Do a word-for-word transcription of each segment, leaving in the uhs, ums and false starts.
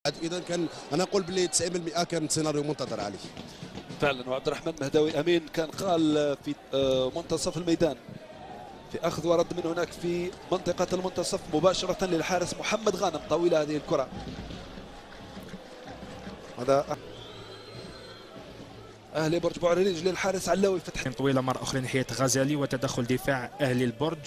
اذا كان انا نقول بلي تسعين بالمئة كان سيناريو منتظر عليه فعلا. وعبد الرحمن مهداوي امين كان قال في منتصف الميدان في اخذ ورد من هناك في منطقه المنتصف مباشره للحارس محمد غانم. طويله هذه الكره. هذا اهلي برج بوعريريج للحارس علاوي. فتح طويله مره اخرى ناحيه غزالي وتدخل دفاع اهلي البرج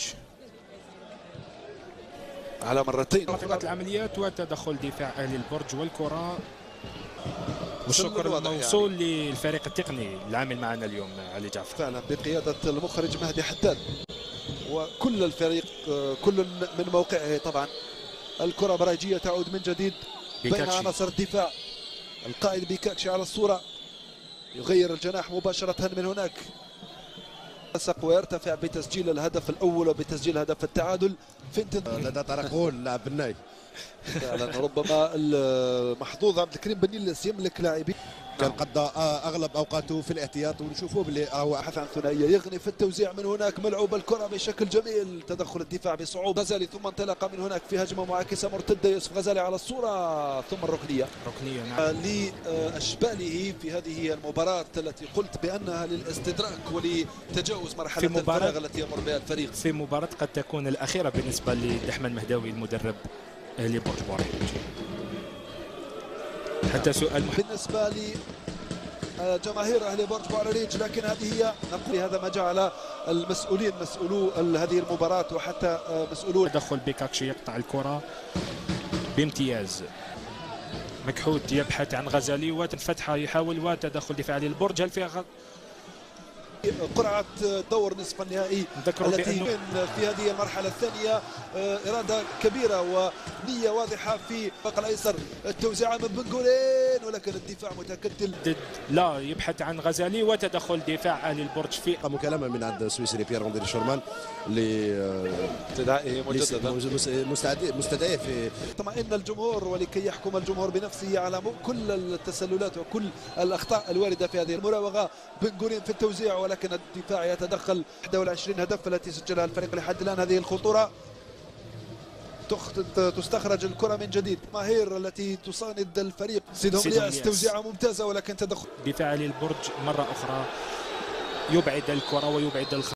على مرتين. رفقات العمليات وتدخل دفاع اهلي البرج والكره. والشكر الموصول يعني للفريق التقني العامل معنا اليوم علي جعفر. فعلا بقياده المخرج مهدي حداد وكل الفريق كل من موقعه. طبعا الكره براجيه تعود من جديد بين عناصر الدفاع. القائد بيكاكشي على الصوره يغير الجناح مباشره من هناك ويرتفع بتسجيل الهدف الاول وبتسجيل هدف التعادل في انتظار لدى طرقول لاعب الناي. فعلا ربما المحظوظ عبد الكريم بنيلس يملك لاعبين كان قضى اغلب اوقاته في الاحتياط ونشوفوه باللي هو بحث عن ثنائيه. يغني في التوزيع من هناك ملعوب الكره بشكل جميل. تدخل الدفاع بصعوبه. غزالي ثم انطلق من هناك في هجمه معاكسه مرتده. يوسف غزالي على الصوره ثم الركنيه ركنيه نعم لاشباله في هذه المباراه التي قلت بانها للاستدراك ولتجاوز مرحله الفراغ التي يمر بها الفريق. في مباراه قد تكون الاخيره بالنسبه للرحمن مهداوي المدرب اهلي برج بوعريريج. حتى سؤال بالنسبه لي جماهير اهلي برج بوعريريج، لكن هذه هي نقول هذا ما جعل المسؤولين مسؤولو هذه المباراه وحتى مسؤولو تدخل بيكاكشي يقطع الكره بامتياز. مكحوت يبحث عن غزالي وفتحه يحاول وتدخل دفاعي للبرج. هل فيها غ... قرعة دور نصف النهائي التي في هذه المرحلة الثانية إرادة كبيرة ونية واضحة في الفق الأيسر. التوزيع من بنغولين ولكن الدفاع متكتل. لا يبحث عن غزالي وتدخل دفاع أهلي البرج في مكالمة من عند السويسري بيير أندري شورمان لاستدعائه مجددا مستدعيه في طمأن الجمهور ولكي يحكم الجمهور بنفسه على كل التسللات وكل الأخطاء الواردة في هذه المراوغة. بنغولين في التوزيع ولكن الدفاع يتدخل. واحد وعشرين هدف التي سجلها الفريق لحد الان. هذه الخطوره تستخرج الكره من جديد. ماهير التي تصاند الفريق. سيدهم الياس توزيعه ممتازه ولكن تدخل دفاع للبرج مره اخرى يبعد الكره ويبعد الخ...